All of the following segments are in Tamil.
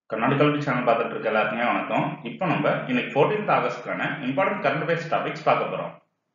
kannaadikalvi channel பார்த்துட்டு இருக்க எல்லாருக்குமே வணக்கம். இப்போ நம்ம இன்னைக்கு 14th ஆகஸ்ட்கான இம்பார்ட்டன்ட் கரண்ட் அஃபேர்ஸ் டாபிக்ஸ் பார்க்க போறோம்.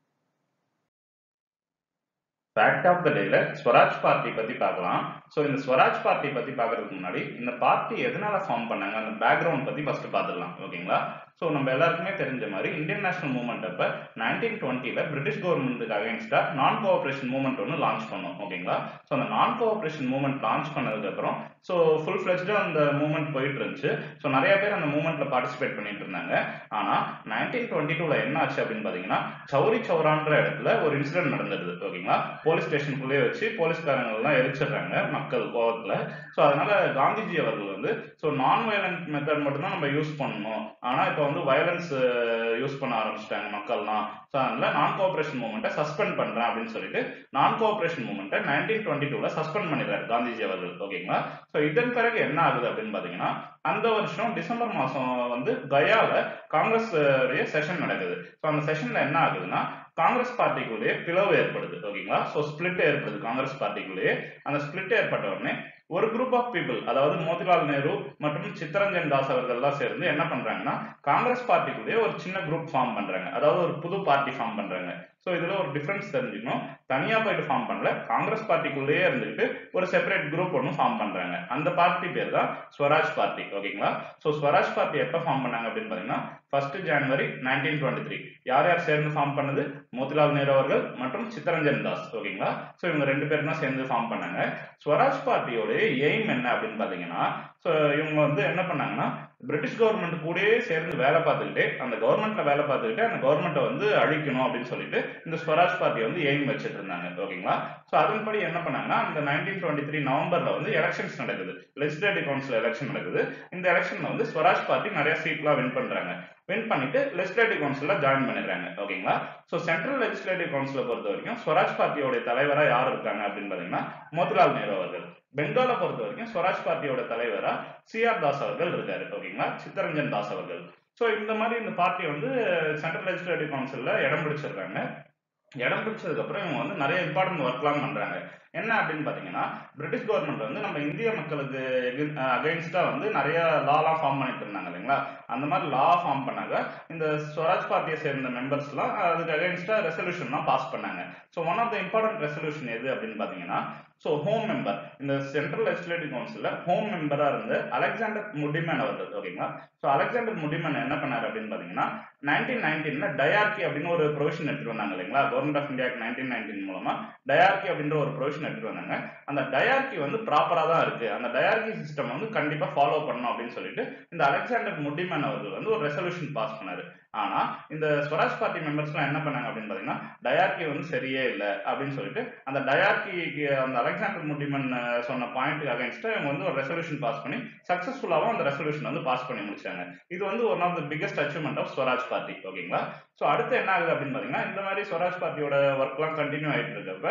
ஃபேக்ட் ஆஃப் த டேல ஸ்வராஜ் பார்ட்டி பத்தி பார்க்கலாம். ஸோ இந்த ஸ்வராஜ் பார்ட்டி பத்தி பார்க்கறதுக்கு முன்னாடி இந்த பார்ட்டி எதனால ஃபார்ம் பண்ணாங்க அந்த பேக்ரவுண்ட் பத்தி ஃபர்ஸ்ட் பார்த்துடலாம். ஓகேங்களா? ஸோ நம்ம எல்லாருக்குமே தெரிஞ்ச மாதிரி இந்தியன் நேஷனல் மூவ்மெண்ட் அப்ப 1920ல பிரிட்டிஷ் கவர்மெண்ட்டுக்கு அகைன்ஸ்டா நான் கோஆபரேஷன் மூவ்மெண்ட் ஒன்று லான்ச் பண்ணோம். ஓகேங்களா? ஸோ அந்த நான் கோஆபரேஷன் மூவ்மெண்ட் லான்ச் பண்ணதுக்கு அப்புறம் ஸோ ஃபுல் ஃபிளெஜ்டா அந்த மூவ்மெண்ட் போயிட்டு இருந்துச்சு. ஸோ நிறைய பேர் அந்த மூவ்மெண்ட்ல பார்ட்டிசிபேட் பண்ணிட்டு இருந்தாங்க. ஆனா 1922ல என்ன ஆச்சு அப்படின்னு பாத்தீங்கன்னா சௌரி சௌரான்ற இடத்துல ஒரு இன்சிடென்ட் நடந்துடுது. ஓகேங்களா? போலீஸ் ஸ்டேஷனுக்குள்ளே வச்சு போலீஸ்காரங்க எல்லாம் எரிச்சிடுறாங்க மக்கள் கோவத்துல. ஸோ அதனால காந்திஜி அவர்கள் வந்து ஸோ நான் வயலண்ட் மெத்தட் மட்டும் தான் நம்ம யூஸ் பண்ணணும். ஆனா இப்போ வந்து வயலன்ஸ் யூஸ் பண்ண ஆரம்பிச்சிட்டாங்க மக்கள்லாம். ஸோ அதனால நான் கோஆபரேஷன் மூவ்மெண்ட்டை சஸ்பெண்ட் பண்றேன் அப்படின்னு சொல்லிட்டு நான் கோஆபரேஷன் மூவ்மெண்ட்டை 1922ல சஸ்பெண்ட் பண்ணிடுறாரு காந்திஜி அவர்கள். ஓகேங்களா? ஸோ இதன் பிறகு என்ன ஆகுது அப்படின்னு பாத்தீங்கன்னா அந்த வருஷம் டிசம்பர் மாசம் வந்து கயால காங்கிரஸ் செஷன் நடக்குது. ஸோ அந்த செஷன்ல என்ன ஆகுதுன்னா காங்கிரஸ் பார்ட்டிக்குள்ளேயே பிளவு ஏற்படுது. ஓகேங்களா? ஸோ ஸ்பிளிட் ஏற்படுது காங்கிரஸ் பார்ட்டிக்குள்ளேயே. அந்த ஸ்பிளிட் ஏற்பட்ட உடனே ஒரு குரூப் ஆஃப் பீப்புள், அதாவது மோதிலால் நேரு மற்றும் சித்தரஞ்சன் தாஸ் அவர்கள் எல்லாம் சேர்ந்து என்ன பண்றாங்கன்னா காங்கிரஸ் பார்ட்டிக்குள்ளேயே ஒரு சின்ன குரூப் ஃபார்ம் பண்றாங்க. அதாவது ஒரு புது பார்ட்டி ஃபார்ம் பண்றாங்க. ஸோ இதுல ஒரு டிஃபரன்ஸ் தெரிஞ்சுக்கணும். தனியா போயிட்டு ஃபார்ம் பண்ணல, காங்கிரஸ் பார்ட்டிக்குள்ளேயே இருந்துட்டு ஒரு செப்பரேட் குரூப் ஒன்று ஃபார்ம் பண்றாங்க. அந்த பார்ட்டி பேர் தான் ஸ்வராஜ் பார்ட்டி. ஓகேங்களா? ஸோ ஸ்வராஜ் பார்ட்டி எப்ப ஃபார்ம் பண்ணாங்க அப்படின்னு பாத்தீங்கன்னா 1 ஜனவரி 1923. யார் யார் சேர்ந்து ஃபார்ம் பண்ணது? மோதிலால் நேரு அவர்கள் மற்றும் சித்தரஞ்சன் தாஸ். ஓகேங்களா? ஸோ இவங்க ரெண்டு பேரும் தான் சேர்ந்து ஃபார்ம் பண்ணாங்க. ஸ்வராஜ் பார்ட்டியோட எய்ம் என்ன அப்படின்னு பாத்தீங்கன்னா ஸோ இவங்க வந்து என்ன பண்ணாங்கன்னா பிரிட்டிஷ் கவர்மெண்ட் கூடயே சேர்ந்து வேலை பார்த்துக்கிட்டே அந்த கவர்மெண்ட்ல வேலை பார்த்துக்கிட்டு அந்த கவர்மெண்ட்டை வந்து அழிக்கணும் அப்படின்னு சொல்லிட்டு இந்த ஸ்வராஜ் பார்ட்டி வந்து எய்ம் வச்சுட்டு இருந்தாங்க. ஓகேங்களா? ஸோ அதன்படி என்ன பண்ணாங்கன்னா இந்த 1923 நவம்பர்ல வந்து எலெக்ஷன்ஸ் நடக்குது. லெஜிஸ்லேட்டிவ் கவுன்சில் எலெக்ஷன் நடக்குது. இந்த எலெக்ஷன்ல வந்து ஸ்வராஜ் பார்ட்டி நிறைய சீட்லாம் வின் பண்றாங்க. வின் பண்ணிட்டு லெஜிஸ்லேட்டிவ் கவுன்சில்ல ஜாயின் பண்ணிடுறாங்க. ஓகேங்களா? ஸோ சென்ட்ரல் லெஜிஸ்லேட்டிவ் கவுன்சிலை பொறுத்த வரைக்கும் ஸ்வராஜ் பார்ட்டியோட தலைவரா யார் இருக்காங்க அப்படின்னு பாத்தீங்கன்னா மோதிலால் நேரு அவர்கள். பெங்காலை பொறுத்த வரைக்கும் ஸ்வராஜ் பார்ட்டியோட தலைவரா சிஆர் தாஸ் அவர்கள் இருக்காரு. ஓகேங்களா? சித்தரஞ்சன் தாஸ் அவர்கள். ஸோ இந்த மாதிரி இந்த பார்ட்டி வந்து சென்ட்ரல் லெஜிஸ்லேட்டிவ் கவுன்சில்ல இடம் பிடிச்சிருக்காங்க. இடம் பிடிச்சதுக்கு அப்புறம் இவங்க வந்து நிறைய இம்பார்ட்டன்ட் ஒர்க்லாம் பண்றாங்க. என்ன அப்படின்னு பாத்தீங்கன்னா பிரிட்டிஷ் கவர்மெண்ட் வந்து நம்ம இந்திய மக்களுக்கு அகைன்ஸ்டா வந்து நிறைய லாலாம் ஃபார்ம் பண்ணிட்டு இருந்தாங்க இல்லைங்களா? அந்த மாதிரி லா ஃபார்ம் பண்ணாங்க. இந்த ஸ்வராஜ் பார்ட்டியை சேர்ந்த மெம்பர்ஸ் எல்லாம் அதுக்கு அகைன்ஸ்டா ரெசல்யூஷன்லாம் பாஸ் பண்ணாங்க. So one of the important resolution எது அப்படின்னு பாத்தீங்கன்னா ஸோ ஹோம் மெம்பர், இந்த சென்ட்ரல் லெஜிஸ்லேட்டிவ் கவுன்சில்ல ஹோம் மெம்பரா இருந்து அலெக்சாண்டர் முடிமேன் அவர்கள். ஓகேங்களா? ஸோ அலெக்சாண்டர் முடிமேன் என்ன பண்ணாரு அப்படின்னு பாத்தீங்கன்னா 1919ல டயார்கி அப்படின்னு ஒரு ப்ரொவிஷன் எடுத்துட்டு வந்தாங்க இல்லைங்களா? கவர்மெண்ட் ஆஃப் இந்தியாவுக்கு 1919 மூலமா டயார்கி அப்படின்ற ஒரு ப்ரொவிஷன் எடுத்துட்டு வந்தாங்க. அந்த டயார்கி வந்து ப்ராப்பரா தான் இருக்கு, அந்த டயார்கி சிஸ்டம் வந்து கண்டிப்பா ஃபாலோ பண்ணணும் அப்படின்னு சொல்லிட்டு இந்த அலெக்சாண்டர் முடிமேன் அவர்கள் வந்து ஒரு ரெசல்யூஷன் பாஸ் பண்ணாரு. ஆனா இந்த ஸ்வராஜ் பார்ட்டி மெம்பர்ஸ் எல்லாம் என்ன பண்ணாங்க அப்படின்னு பாத்தீங்கன்னா டயார்கி வந்து சரியே இல்லை அப்படின்னு சொல்லிட்டு அந்த டயார்கிக்கு அந்த அலெக்சாண்டர் முடிமன் சொன்ன பாயிண்ட்டுக்கு அகைன்ஸ்டா இவங்க வந்து ஒரு ரெசல்யூஷன் பாஸ் பண்ணி சக்சஸ்ஃபுல்லாவும் அந்த ரெசல்யூஷன் வந்து பாஸ் பண்ணி முடிச்சாங்க. இது வந்து one of the biggest achievement of Swaraj party. ஓகேங்களா? ஸோ அடுத்து என்ன ஆகுது அப்படின்னு பாத்தீங்கன்னா இந்த மாதிரி ஸ்வராஜ் பார்ட்டியோட ஒர்க் எல்லாம் கண்டினியூ ஆயிட்டு இருக்கப்ப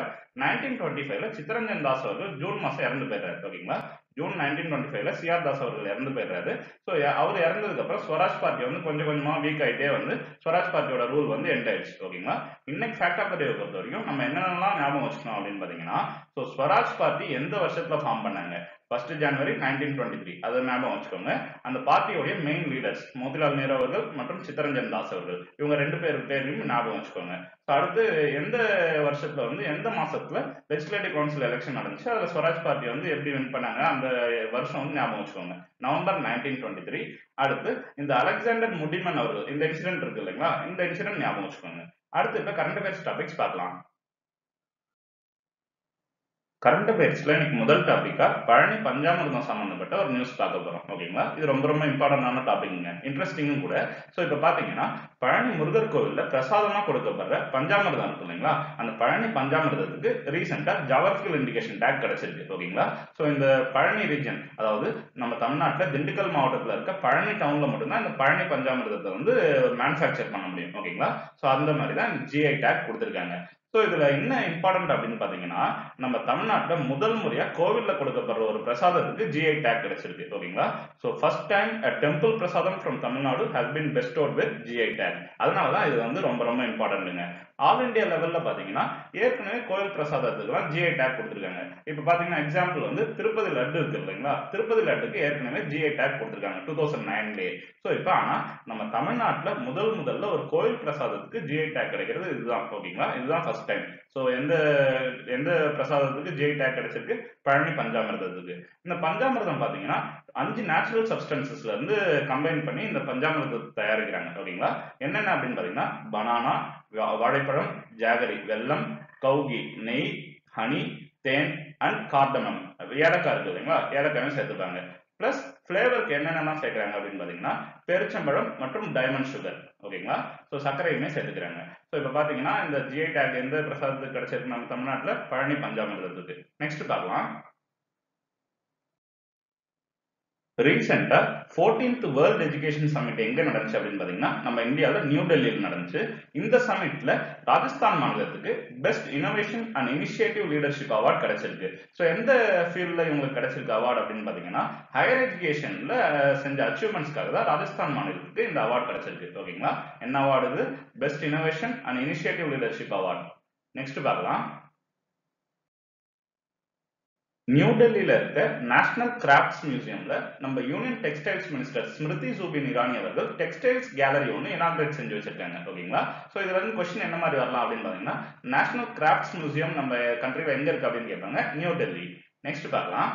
1925ல சித்தரஞ்சன் தாஸ் அவர்கள் ஜூன் மாசம் இறந்து போயிடுறாரு. ஓகேங்களா? ஜூன் 1925ல சிஆர் தாஸ் அவர்கள் இறந்து போயிடுறாரு. ஸோ அவர் இறந்ததுக்கு அப்புறம் ஸ்வராஜ் பார்ட்டி வந்து கொஞ்சம் கொஞ்சமா வீக் ஆயிட்டே வந்து ஸ்வராஜ் பார்ட்டியோட ரூல் வந்து எண்ட் ஆயிடுச்சு. ஓகேங்களா? இன்னைக்கு ஃபேக்ட் ஆஃப் த டே பொறுத்த வரைக்கும் நம்ம என்னென்னலாம் ஞாபகம் வச்சுக்கணும் அப்படின்னு பாத்தீங்கன்னா ஸோ ஸ்வராஜ் பார்ட்டி எந்த வருஷத்துல ஃபார்ம் பண்ணாங்க? 1 ஜனவரி 1923. அதை ஞாபகம் வச்சுக்கோங்க. அந்த பார்ட்டியோடைய மெயின் லீடர்ஸ் மோதிலால் நேரு அவர்கள் மற்றும் சித்தரஞ்சன் தாஸ் அவர்கள். இவங்க ரெண்டு பேரையும் ஞாபகம் வச்சுக்கோங்க. அடுத்து எந்த வருஷத்துல வந்து எந்த மாசத்துல லெஜிஸ்லேட்டிவ் கவுன்சில் எலெக்ஷன் நடந்துச்சு, அதுல ஸ்வராஜ் பார்ட்டி வந்து எப்படி வின் பண்ணாங்க அந்த வருஷம் வந்து ஞாபகம் வச்சுக்கோங்க. நவம்பர் 1923. அடுத்து இந்த அலெக்சாண்டர் முடிமன் அவர்கள் இந்த இன்சிடென்ட் இருக்கு இல்லைங்களா? இந்த இன்சிடென்ட் ஞாபகம் வச்சுக்கோங்க. அடுத்து இப்ப கரண்ட் அஃபேர்ஸ் டாபிக்ஸ் பார்க்கலாம். கரண்ட் அஃபேர்ஸ்ல இன்னைக்கு முதல் டாபிக்கா பழனி பஞ்சாமிர்தம் சம்பந்தப்பட்ட ஒரு நியூஸ் பார்க்க போறோம். ஓகேங்களா? இது ரொம்ப ரொம்ப இம்பார்ட்டன்டான டாபிக்ங்க, இன்ட்ரெஸ்டிங்கும் கூட. ஸோ இப்ப பாத்தீங்கன்னா பழனி முருகர் கோவில்ல பிரசாதமா கொடுக்கப்படுற பஞ்சாமிர்தம் இருக்கு இல்லைங்களா? அந்த பழனி பஞ்சாமிர்தத்துக்கு ரீசெண்டா ஜவஹர்ஃபுல் இண்டிகேஷன் டேக் கிடைச்சிருக்கு. ஓகேங்களா? ஸோ இந்த பழனி ரீஜன், அதாவது நம்ம தமிழ்நாட்டில் திண்டுக்கல் மாவட்டத்தில் இருக்க பழனி டவுன்ல மட்டும்தான் இந்த பழனி பஞ்சாமிர்தத்தை வந்து மேனுஃபேக்சர் பண்ண முடியும். ஓகேங்களா? ஸோ அந்த மாதிரி தான் இந்த ஜிஐ டேக் கொடுத்துருக்காங்க. ஸோ இதுல என்ன இம்பார்ட்டன்ட் அப்படின்னு பாத்தீங்கன்னா நம்ம தமிழ்நாட்டுல முதல் முறையா கோவில்ல கொடுக்கப்படுற ஒரு பிரசாதத்துக்கு ஜிஐ டேக் கிடைச்சிருக்கு. ஓகேங்களா? So first time a temple prasadam from Tamil Nadu has been bestowed with GI tag. அதனாலதான் இது வந்து ரொம்ப ரொம்ப இம்பார்ட்டன்ட்ங்க. ஆல் இந்தியா லெவல்ல பாத்தீங்கன்னா ஏற்கனவே கோயில் பிரசாதத்துக்குலாம் ஜிஐ டேக் கொடுத்திருக்காங்க. இப்ப பாத்தீங்கன்னா எக்ஸாம்பிள் வந்து திருப்பதி லட்டு இருக்கு இல்லைங்களா, திருப்பதி லட்டுக்கு ஏற்கனவே ஜிஐ டேக் கொடுத்திருக்காங்க 2009லே. சோ இப்ப ஆனா நம்ம தமிழ்நாட்டுல முதல்ல ஒரு கோயில் பிரசாதத்துக்கு ஜிஐ டேக் கிடைக்கிறது இதுதான். ஓகேங்களா, இதுதான் ஃபர்ஸ்ட் டைம். சோ எந்த எந்த பிரசாதத்துக்கு ஜிஐ டேக் கிடைச்சிருக்கு? பழனி பஞ்சாமிர்தத்துக்கு. இந்த பஞ்சாமிர்தம் பாத்தீங்கன்னா 5 நேச்சுரல் சப்ஸ்டன்சஸ்ல இருந்து கம்பைன் பண்ணி இந்த பஞ்சாமிர்தத்தை தயாரிக்கிறாங்க. ஓகேங்களா, என்னென்ன அப்படின்னு பாத்தீங்கன்னா பனானா, வாழைப்பழம், ஜாகரி, வெல்லம், கவுகி, நெய், ஹனி, தேன் அண்ட் கார்டமம், ஏலக்காய் இருக்கு இல்லைங்களா, ஏலக்காயும் சேர்த்துப்பாங்க. பிளஸ் ஃபிளேவருக்கு என்னென்னலாம் சேர்க்கிறாங்க அப்படின்னு பாத்தீங்கன்னா பெருச்சம்பழம் மற்றும் டைமண்ட் சுகர். ஓகேங்களா, ஸோ சர்க்கரையுமே சேர்த்துக்கிறாங்க. ஸோ இப்போ பாத்தீங்கன்னா இந்த ஜிஐ டேக் எந்த பிரசாதத்துக்கு கிடைச்சிருக்கு நம்ம தமிழ்நாட்டில்? பழனி பஞ்சாமிர்தத்துக்கு. நெக்ஸ்ட் பார்க்கலாம். ரீசெண்டா 14th வேர்ல்ட் எஜுகேஷன் சமிட் எங்க நடந்துச்சு அப்படின்னு பாத்தீங்கன்னா நம்ம இந்தியாவில நியூ டெல்லியில் நடந்துச்சு. இந்த சமிட்ல ராஜஸ்தான் மாநிலத்துக்கு best innovation and initiative leadership award கிடைச்சிருக்கு. ஸோ எந்த ஃபீல்ட்ல இவங்களுக்கு கிடைச்சிருக்கு அவார்டு அப்படின்னு பாத்தீங்கன்னா ஹையர் எஜுகேஷன்ல செஞ்ச அச்சீவ்மெண்ட்ஸ்க்காக தான் ராஜஸ்தான் மாநிலத்துக்கு இந்த அவார்டு கிடைச்சிருக்கு. ஓகேங்களா, என்ன அவார்டு இது? Best innovation and initiative leadership award. Next பார்க்கலாம். நியூ டெல்லியில இருக்க நேஷனல் கிராஃப்ட்ஸ் மியூசியம்ல நம்ம union textiles minister Smriti Zubin Irani அவர்கள் டெக்ஸ்டைல்ஸ் கேலரி ஒன்று இனாகிரேட் செஞ்சு வச்சிருக்காங்க. ஓகேங்களா, ஸோ இதுல இருந்து கொஸ்டின் என்ன மாதிரி வரலாம் அப்படின்னு பாத்தீங்கன்னா நேஷனல் கிராஃப்ட்ஸ் மியூசியம் நம்ம கண்ட்ரில எங்க இருக்கு அப்படின்னு கேட்பாங்க, நியூ டெல்லி. நெக்ஸ்ட் பார்க்கலாம்.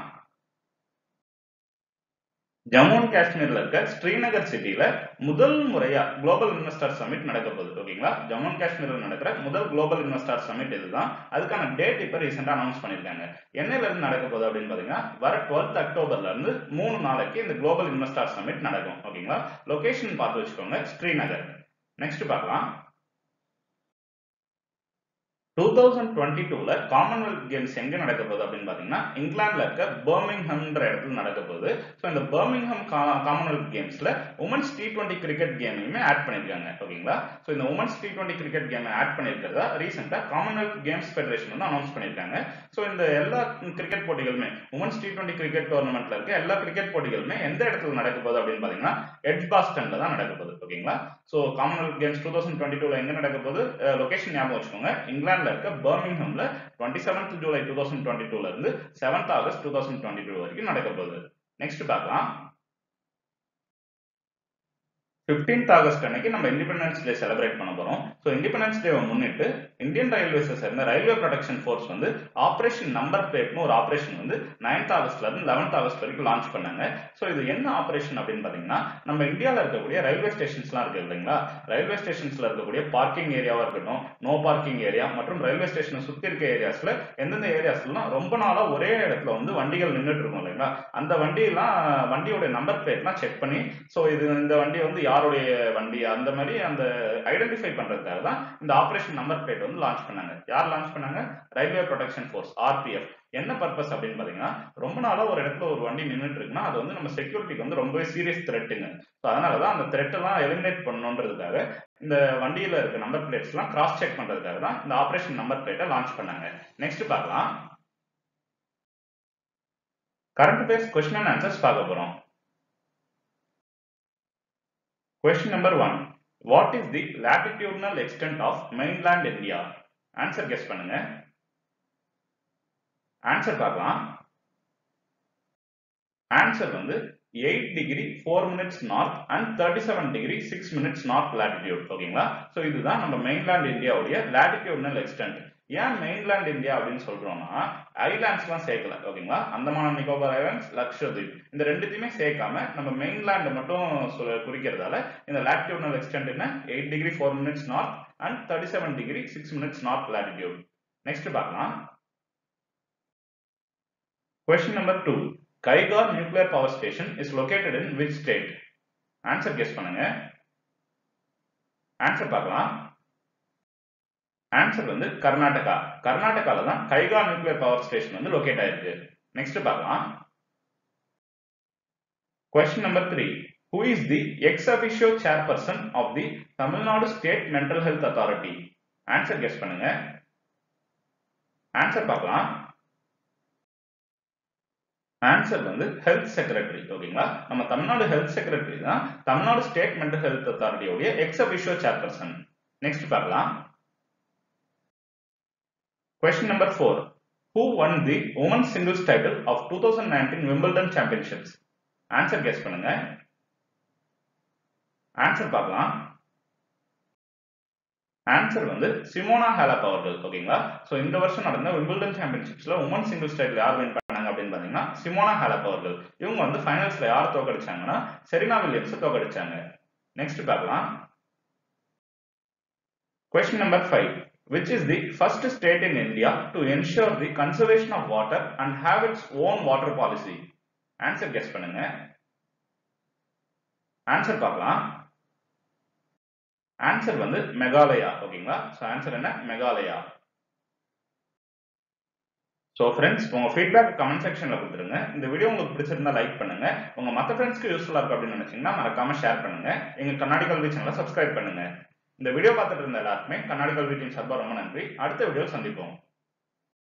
ஜம்மு அண்ட் காஷ்மீர்ல இருக்க ஸ்ரீநகர் சிட்டில முதல் முறையா குளோபல் இன்வெஸ்டர் சமிட் நடக்க போகுது. ஓகேங்களா, ஜம்மு அண்ட் காஷ்மீர்ல நடக்கிற முதல் குளோபல் இன்வெஸ்டர் சமிட் இதுதான். அதுக்கான டேட் இப்ப ரீசெண்டா அனௌன்ஸ் பண்ணிருக்காங்க. என்னையில இருந்து நடக்க போகுது அப்படின்னு பாத்தீங்கன்னா வர 12th அக்டோபர்ல இருந்து 3 நாளைக்கு இந்த குளோபல் இன்வெஸ்டர் சமிட் நடக்கும். ஓகேங்களா, லொகேஷன் பார்த்து வச்சுக்கோங்க, ஸ்ரீநகர். நெக்ஸ்ட் பார்க்கலாம். 2022ல காமன்வெல்த் கேம்ஸ் எங்க நடக்க போகுது அப்படின்னு பாத்தீங்கன்னா இங்கிலாந்துல இருக்க பர்மிங்ஹம்ன்ற இடத்துல நடக்க போகுது. ஸோ இந்த பர்மிங்ஹம் காமன்வெல்த் கேம்ஸ்ல உமன்ஸ் T20 கிரிக்கெட் கேமையுமே ஆட் பண்ணிருக்காங்க. ஓகேங்களா, ஸோ இந்த உமன்ஸ் T20 கிரிக்கெட் கேமை ஆட் பண்ணிருக்கிறதா ரீசெண்டா காமன்வெல்த் கேம்ஸ் ஃபெடரேஷன் வந்து அனௌன்ஸ் பண்ணிருக்காங்க. ஸோ இந்த எல்லா கிரிக்கெட் போட்டிகளுமே உமன்ஸ் T20 கிரிக்கெட் டோர்னமெண்ட்ல இருக்க எல்லா கிரிக்கெட் போட்டிகளுமே எந்த இடத்துல நடக்க போகுது அப்படின்னு பாத்தீங்கன்னா எட்ஜ்பாஸ்டன்ல தான் நடக்க போகுது. ஓகேங்களா, ஸோ காமன்வெல்த் கேம்ஸ் 2022ல எங்க நடக்க போகுது? லொகேஷன் ஞாபகம் வச்சுக்கோங்க, இங்கிலாந்துல இருக்க பர்மிங்ஹம்ல 27th ஜூலை 2022ல இருந்து 7th ஆகஸ்ட் 2022 வரைக்கும் நடக்க போகுது. நெக்ஸ்ட் பார்க்கலாம். 15th ஆகஸ்ட் அன்னைக்கு நம்ம இண்டிபெண்டன்ஸ் டே செலிப்ரேட் பண்ண போறோம். ஸோ இண்டிபெண்டன்ஸ் டேவை முன்னிட்டு இந்தியன் ரயில்வேஸை சேர்ந்த ரயில்வே ப்ரொடெக்ஷன் ஃபோர்ஸ் வந்து ஆபரேஷன் நம்பர் பிளேட்னு ஒரு ஆபரேஷன் வந்து 9th ஆகஸ்ட்ல இருந்து 11th ஆகஸ்ட் வரைக்கும் லான்ச் பண்ணாங்க. ஸோ இது என்ன ஆபரேஷன் அப்படின்னு பாத்தீங்கன்னா நம்ம இந்தியாவில் இருக்கக்கூடிய ரயில்வே ஸ்டேஷன்ஸ்லாம் இருக்கு இல்லைங்களா, ரயில்வே ஸ்டேஷன்ஸ்ல இருக்கக்கூடிய பார்க்கிங் ஏரியாவா இருக்கட்டும், நோ பார்க்கிங் ஏரியா மற்றும் ரயில்வே ஸ்டேஷனை சுத்தி இருக்க ஏரியாஸ்ல எந்தெந்த ஏரியாஸ்லாம் ரொம்ப நாளா ஒரே இடத்துல வந்து வண்டிகள் நின்றுட்டு இருக்கும் இல்லைங்களா, அந்த வண்டியோட நம்பர் பிளேட்லாம் செக் பண்ணி ஸோ இது இந்த வண்டி வந்து யாருடைய வண்டி அந்த மாதிரி அந்த ஐடென்டிஃபை பண்றதுக்காக தான் இந்த ஆபரேஷன் நம்பர் பிளேட் வந்து லான்ச் பண்ணாங்க. யார் லான்ச் பண்ணாங்க? Railway protection force, RPF. என்ன பர்பஸ் அப்படின்னு பாத்தீங்கன்னா ரொம்ப நாளா ஒரு இடத்துல ஒரு வண்டி நின்றுட்டு இருக்குன்னா அது வந்து நம்ம செக்யூரிட்டிக்கு வந்து ரொம்பவே சீரியஸ் த்ரெட்டுங்க. ஸோ அதனாலதான் அந்த த்ரெட் எல்லாம் எலிமினேட் பண்ணணுன்றதுக்காக இந்த வண்டியில இருக்க நம்பர் பிளேட்ஸ் எல்லாம் கிராஸ் செக் பண்றதுக்காக தான் இந்த ஆபரேஷன் நம்பர் பிளேட்டை லான்ச் பண்ணாங்க. நெக்ஸ்ட் பார்க்கலாம். Current affairs question and answers பார்க்க போறோம். Question number 1. What is the latitudinal extent of mainland India? Answer guess பண்ணுங்க. Answer பார்க்கலாம். Answer வந்து 8 degree 4 minutes north and 37 degree 6 minutes north latitude. ஓகேங்களா, ஸோ இதுதான் நம்ம மெயின்லேண்ட் இந்தியாவுடைய latitudinal extent. ஏன் மெயின்லேண்ட் இந்தியா அப்படின்னு சொல்றோம்னா ஐலாண்ட்ஸ்லாம் சேர்க்கல. ஓகேங்களா, அந்தமான் நிக்கோபார் ஐலாண்ட்ஸ், லக்ஷதீப் இந்த ரெண்டுத்தையுமே சேர்க்காம நம்ம மெயின்லேண்ட் மட்டும் குறிக்கிறதால இந்த latitudinal extent என்ன? 8 degree 4 minutes north and 37 degree 6 minutes north latitude. Next பார்க்கலாம். Question number 2. Kaigar nuclear power station is located in which state? Answer guess பண்ணுங்க. Answer பார்க்கலாம். ஆன்சர் வந்து கர்நாடகா. கர்நாடகால தான் கைகா நியூக்ளியர் பவர் ஸ்டேஷன் வந்து லொகேட் ஆயிருக்கு. நெக்ஸ்ட் பார்க்கலாம். Question number 3. Who is the ex officio chairperson of the Tamil Nadu State Mental Health Authority? Answer guess பண்ணுங்க. ஆன்சர் பார்க்கலாம். ஆன்சர் வந்து ஹெல்த் செக்ரட்டரி. ஓகேங்களா, நம்ம தமிழ்நாடு ஹெல்த் செக்ரட்டரி தான் தமிழ்நாடு ஸ்டேட் மென்டல் ஹெல்த் அத்தாரிட்டியோட எக்ஸ் அஃபிஷியோ சேர்பர்சன். நெக்ஸ்ட் பார்க்கலாம். Question number 4. Who won the women's singles title of 2019 Wimbledon Championships? Answer guess பண்ணுங்க. ஆன்சர் பார்க்கலாம். ஆன்சர் வந்து சிமோனா ஹாலப் அவர்கள். ஓகேங்களா? சோ இந்த வருஷம் நடந்த விம்பிள்டன் சாம்பியன்ஷிப்ஸ்ல உமன் சிங்கிள்ஸ் டைட்டில் யார் வின் பண்ணாங்க அப்படின்னு பாத்தீங்கன்னா சிமோனா ஹாலப் அவர்கள். இவங்க வந்து ஃபைனல்ஸ்ல யார் தோக்கடிச்சாங்கன்னா செரீனா வில்லியம்ஸ் தோக்கடிச்சாங்க. நெக்ஸ்ட் பார்க்கலாம். Question number 5. Which is the first state in India to ensure the conservation of water and have its own water policy? Answer guess பண்ணுங்க. ஆன்சர் பார்க்கலாம். ஆன்சர் வந்து மெகாலயா. ஓகேங்களா? சோ ஆன்சர் என்ன? மெகாலயா. சோ ஃப்ரெண்ட்ஸ், உங்க ஃபீட்பேக் கமெண்ட் செக்ஷன்ல கொடுத்துருங்க. இந்த வீடியோ உங்களுக்கு பிடிச்சிருந்தா லைக் பண்ணுங்க. உங்க மத்த ஃப்ரெண்ட்ஸ்க்கு யூஸ்ஃபுல்லா இருக்கும் அப்படின்னு நினைச்சீங்கன்னா மறக்காம ஷேர் பண்ணுங்க. எங்க கண்ணாடி கல்வி சேனலை சப்ஸ்கிரைப் பண்ணுங்க. இந்த வீடியோ பார்த்துட்டு இருந்த எல்லாருக்குமே கண்ணாடி கல்வி டீம் சார்பா ரொம்ப நன்றி. அடுத்த வீடியோ சந்திப்போம்.